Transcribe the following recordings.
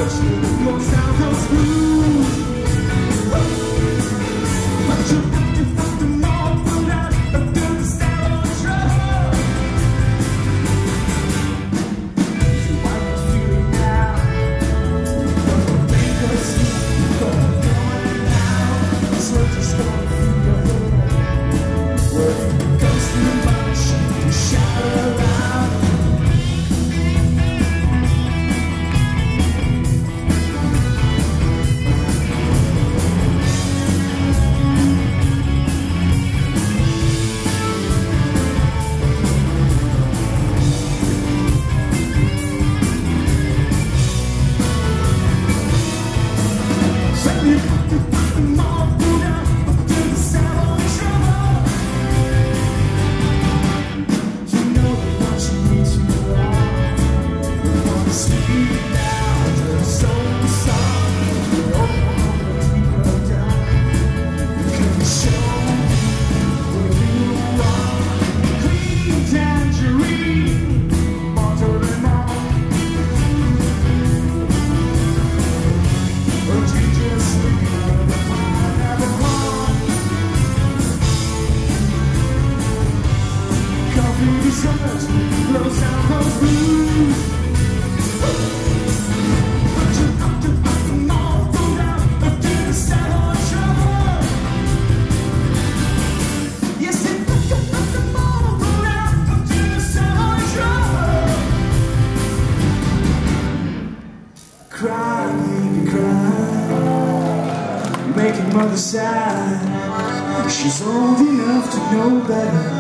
Cry, baby, cry, making mother sad. She's old enough to know better.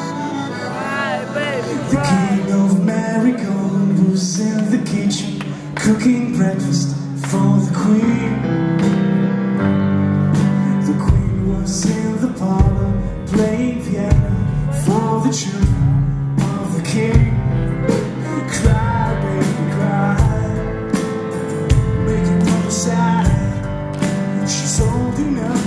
The king of Marigold was in the kitchen cooking breakfast for the queen. The queen was in the parlor playing piano for the children of the king. Cry, baby, cry, making mother sad. She's old enough